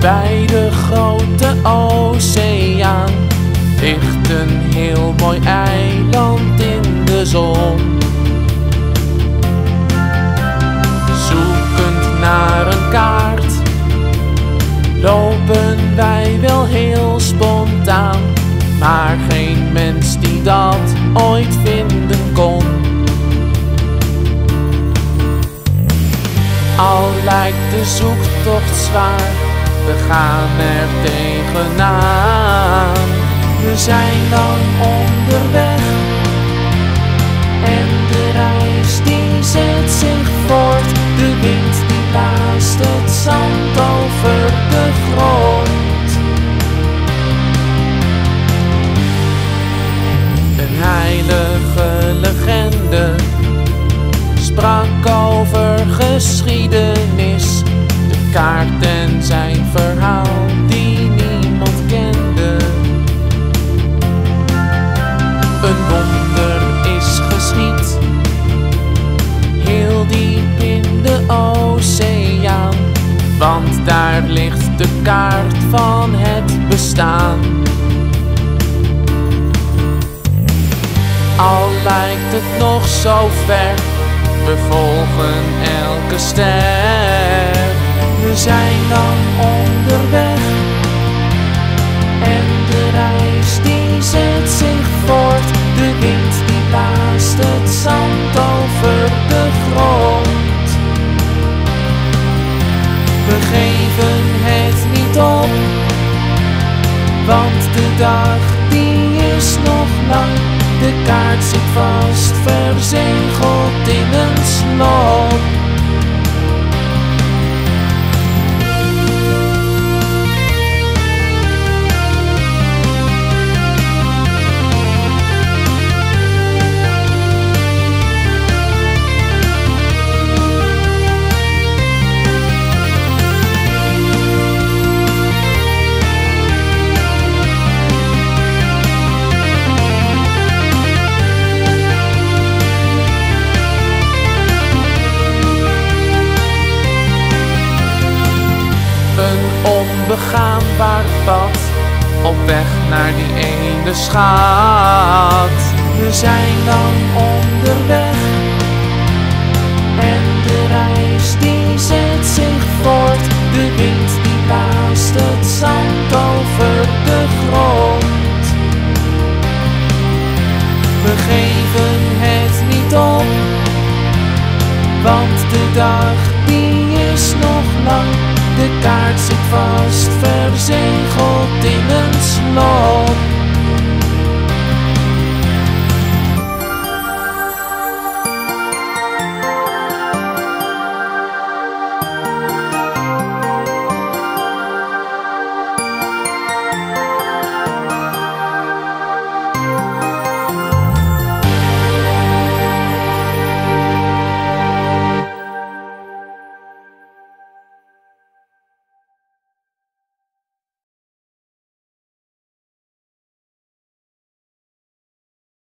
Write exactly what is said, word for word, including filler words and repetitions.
Bij de grote oceaan ligt een heel mooi eiland in de zon. Zoekend naar een kaart lopen wij wel heel spontaan, maar geen mens die dat ooit vinden kon. Al lijkt de zoektocht zwaar, we gaan er tegenaan. We zijn lang onderweg en de reis die zet zich voort. De wind die blaast het zand over de grond. Een heilige legende sprak over geschiedenis, de kaart en zijn verhaal die niemand kende. Een wonder is geschied, heel diep in de oceaan, want daar ligt de kaart van het bestaan. Al lijkt het nog zo ver, we volgen elke ster. We zijn lang onderweg en de reis die zet zich voort. De wind die blaast het zand over de grond. We geven het niet op, want de dag die is nog lang. De kaart zit vast verzegeld in een slot. Onbegaanbaar pad op weg naar die ene schat. We zijn lang onderweg en de reis die zet zich voort. De wind die blaast het zand over de grond. We geven het niet op, want de dag die is nog lang. De kaart zit vast verzegeld in een slot.